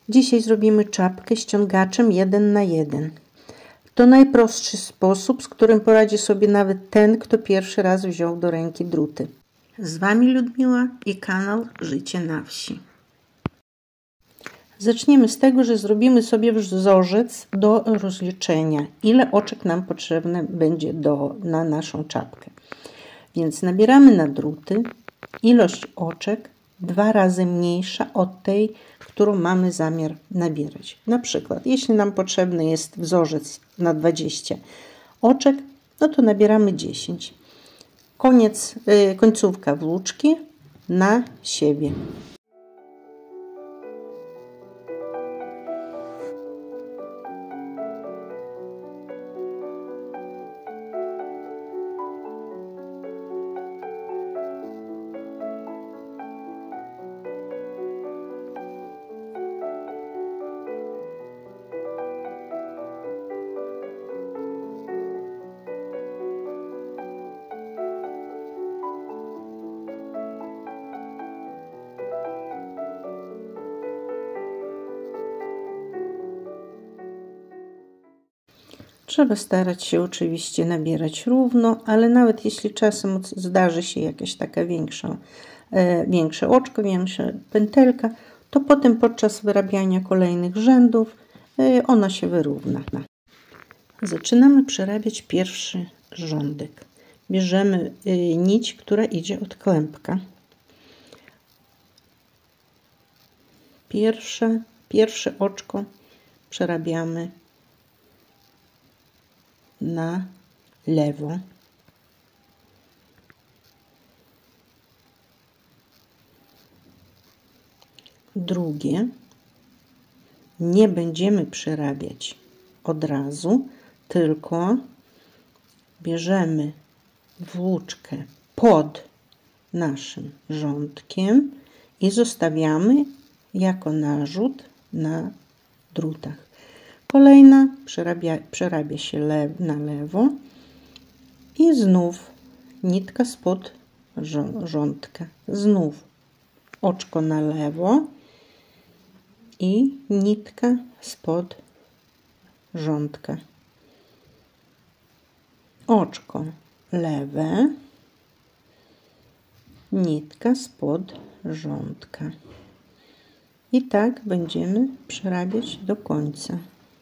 Dzisiaj zrobimy czapkę ściągaczem 1 na 1. To najprostszy sposób, z którym poradzi sobie nawet ten, kto pierwszy raz wziął do ręki druty. Z Wami Ludmiła i kanał Życie na Wsi. Zaczniemy z tego, że zrobimy sobie wzorzec do rozliczenia, ile oczek nam potrzebne będzie na naszą czapkę. Więc nabieramy na druty ilość oczek 2 razy mniejsza od tej, którą mamy zamiar nabierać. Na przykład, jeśli nam potrzebny jest wzorzec na 20 oczek, no to nabieramy 10. Końcówka włóczki na siebie. Trzeba starać się oczywiście nabierać równo, ale nawet jeśli czasem zdarzy się jakaś taka większe oczko, większa pętelka, to potem podczas wyrabiania kolejnych rzędów ona się wyrówna. Zaczynamy przerabiać pierwszy rządek. Bierzemy nić, która idzie od kłębka. Pierwsze oczko przerabiamy na lewo. Drugie nie będziemy przerabiać od razu, tylko bierzemy włóczkę pod naszym rządkiem i zostawiamy jako narzut na drutach. Kolejna przerabia się na lewo i znów nitka spod rządka. Znów oczko na lewo i nitka spod rządka. Oczko lewe, nitka spod rządka. I tak będziemy przerabiać do końca.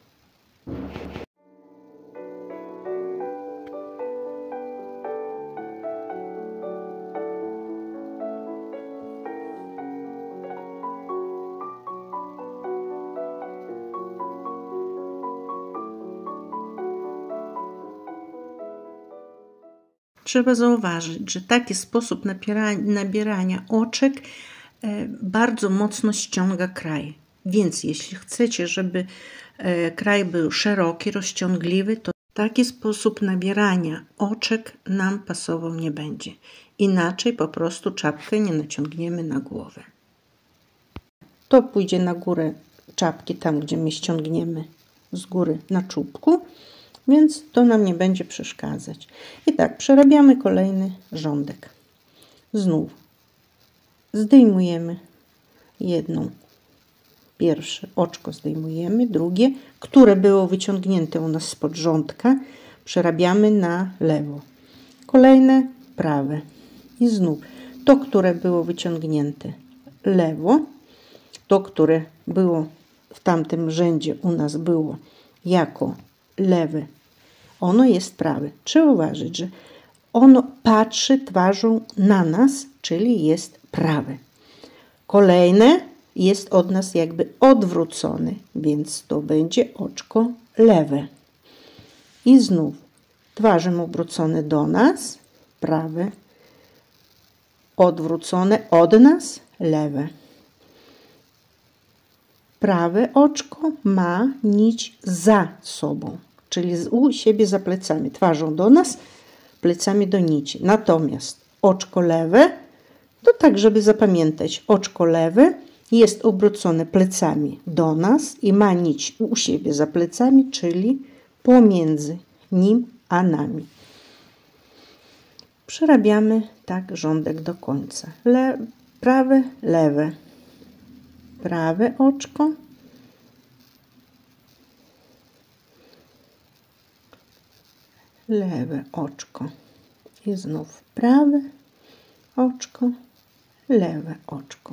Trzeba zauważyć, że taki sposób nabierania oczek bardzo mocno ściąga kraj. Więc jeśli chcecie, żeby kraj był szeroki, rozciągliwy, to taki sposób nabierania oczek nam pasował nie będzie. Inaczej po prostu czapkę nie naciągniemy na głowę. To pójdzie na górę czapki, tam gdzie my ściągniemy z góry na czubku, więc to nam nie będzie przeszkadzać. I tak przerabiamy kolejny rządek. Znów zdejmujemy pierwsze oczko zdejmujemy, drugie, które było wyciągnięte u nas spod rządka, przerabiamy na lewo. Kolejne prawe. I znów to, które było wyciągnięte lewo, to, które było w tamtym rzędzie u nas było jako lewe, ono jest prawe. Trzeba uważać, że ono patrzy twarzą na nas, czyli jest prawe. Kolejne jest od nas jakby odwrócone, więc to będzie oczko lewe. I znów twarzą obrócone do nas, prawe, odwrócone od nas, lewe. Prawe oczko ma nić za sobą, czyli u siebie za plecami, twarzą do nas, plecami do nici. Natomiast oczko lewe, to tak, żeby zapamiętać, oczko lewe jest obrócone plecami do nas i ma nić u siebie za plecami, czyli pomiędzy nim a nami. Przerabiamy tak rządek do końca. Prawe, lewe. Prawe oczko, lewe oczko i znów prawe oczko, lewe oczko.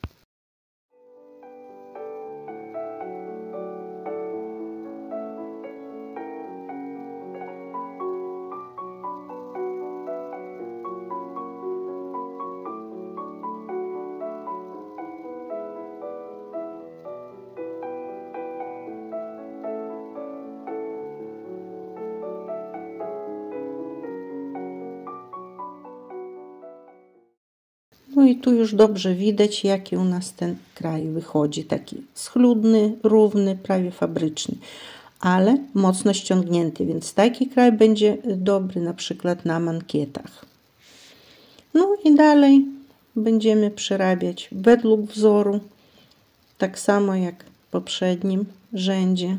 No i tu już dobrze widać, jaki u nas ten kraj wychodzi. Taki schludny, równy, prawie fabryczny, ale mocno ściągnięty, więc taki kraj będzie dobry na przykład na mankietach. No i dalej będziemy przerabiać według wzoru, tak samo jak w poprzednim rzędzie.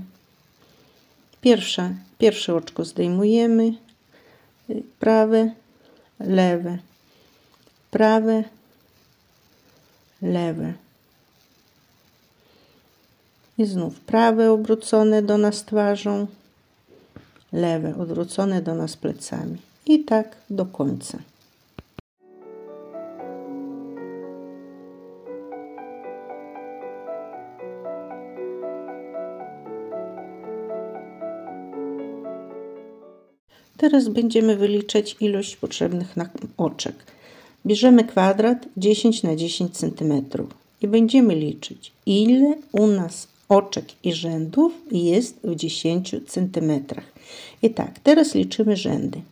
Pierwsze oczko zdejmujemy, prawe, lewe, prawe, lewe i znów prawe obrócone do nas twarzą, lewe odwrócone do nas plecami i tak do końca. Teraz będziemy wyliczać ilość potrzebnych nam oczek. Bierzemy kwadrat 10 na 10 cm i będziemy liczyć, ile u nas oczek i rzędów jest w 10 cm. I tak, teraz liczymy rzędy.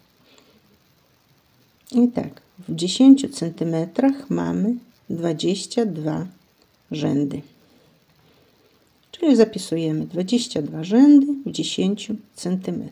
I tak, w 10 cm mamy 22 rzędy. Czyli zapisujemy 22 rzędy w 10 cm.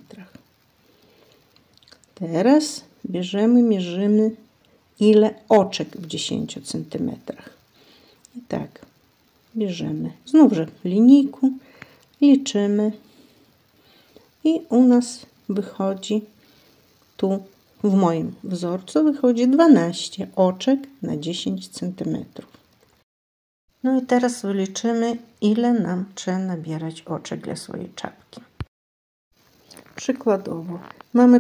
Teraz mierzymy ile oczek w 10 cm. I tak, bierzemy znów w linijku, liczymy i u nas wychodzi, tu w moim wzorcu wychodzi 12 oczek na 10 cm. No i teraz wyliczymy, ile nam trzeba nabierać oczek dla swojej czapki. Przykładowo mamy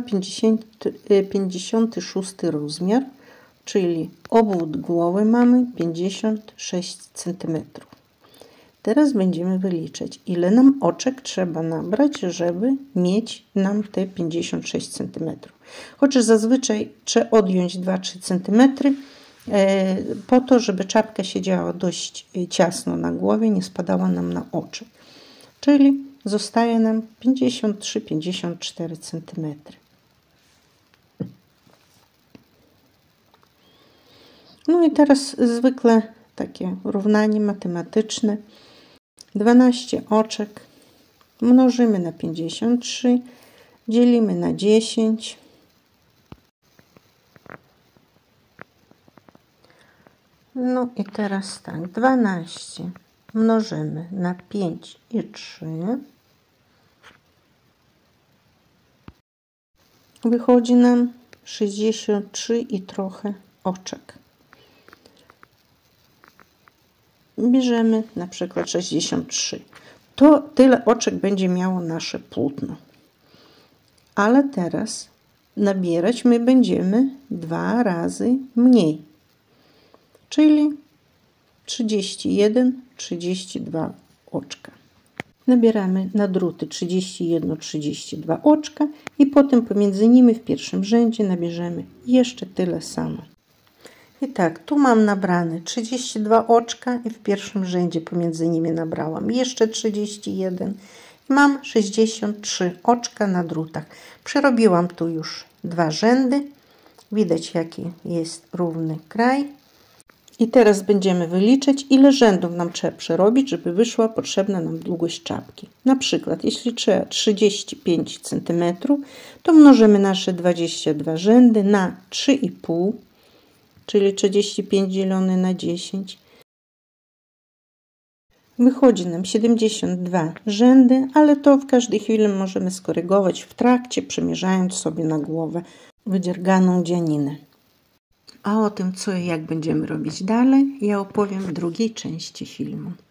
56 rozmiar, czyli obwód głowy mamy 56 cm. Teraz będziemy wyliczać, ile nam oczek trzeba nabrać, żeby mieć nam te 56 cm. Chociaż zazwyczaj trzeba odjąć 2-3 cm po to, żeby czapka siedziała dość ciasno na głowie, nie spadała nam na oczy. Czyli zostaje nam 53-54 cm. No i teraz zwykle takie równanie matematyczne. 12 oczek mnożymy na 53, dzielimy na 10. No i teraz tak, 12 mnożymy na 5 i 3. Wychodzi nam 63 i trochę oczek. Bierzemy na przykład 63. To tyle oczek będzie miało nasze płótno. Ale teraz nabierać my będziemy 2 razy mniej. Czyli 31-32 oczka. Nabieramy na druty 31-32 oczka i potem pomiędzy nimi w pierwszym rzędzie nabierzemy jeszcze tyle samo. I tak, tu mam nabrane 32 oczka i w pierwszym rzędzie pomiędzy nimi nabrałam jeszcze 31. Mam 63 oczka na drutach. Przerobiłam tu już 2 rzędy. Widać, jaki jest równy kraj. I teraz będziemy wyliczać, ile rzędów nam trzeba przerobić, żeby wyszła potrzebna nam długość czapki. Na przykład, jeśli trzeba 35 cm, to mnożymy nasze 22 rzędy na 3,5, czyli 35 dzielone na 10. Wychodzi nam 72 rzędy, ale to w każdej chwili możemy skorygować w trakcie, przymierzając sobie na głowę wydzierganą dzianinę. A o tym, co i jak będziemy robić dalej, ja opowiem w drugiej części filmu.